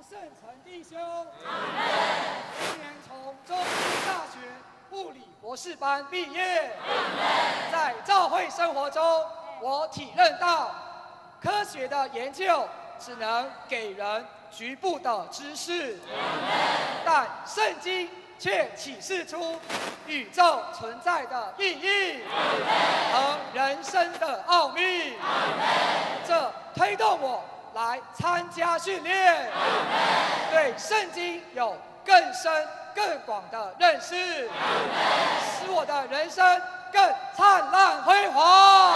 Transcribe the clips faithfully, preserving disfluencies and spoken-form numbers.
圣成弟兄，今年从中山大学物理博士班毕业，在教会生活中，我体认到科学的研究只能给人局部的知识，但圣经却启示出宇宙存在的意义和人生的奥秘，这推动我来参加训练，对圣经有更深更广的认识，使我的人生更灿烂辉煌。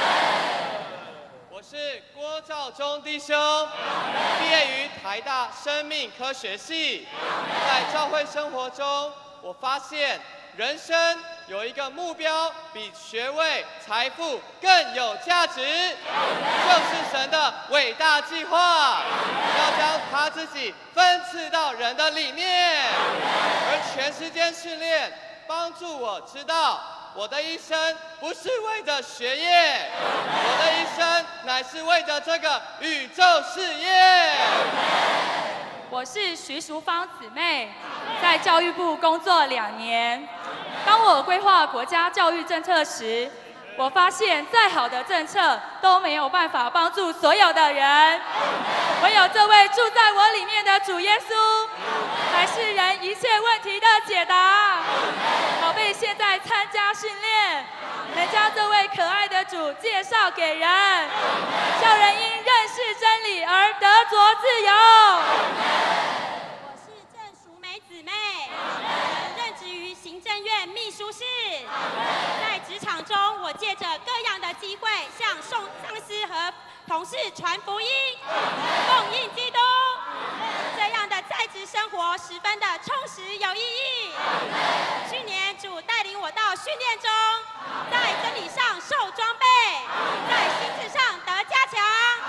我是郭兆忠弟兄，毕业于台大生命科学系。在教会生活中，我发现人生有一个目标，比学位、财富更有价值，就是神的伟大计划，要将他自己分赐到人的里面。而全时间训练帮助我知道，我的一生不是为着学业，我的一生乃是为着这个宇宙事业。 我是徐淑芳姊妹，在教育部工作两年。当我规划国家教育政策时，我发现再好的政策都没有办法帮助所有的人，唯有这位住在我里面的主耶稣，才是人一切问题的解答。宝贝现在参加训练，能将这位可爱的主介绍给人，叫人因认识真理而得着自由。 我是郑淑美姊妹，任职于行政院秘书室。在职场中，我借着各样的机会，向上司和同事传福音，奉应基督。这样的在职生活十分的充实有意义。去年主带领我到训练中，在真理上受装备，在心智上得加强。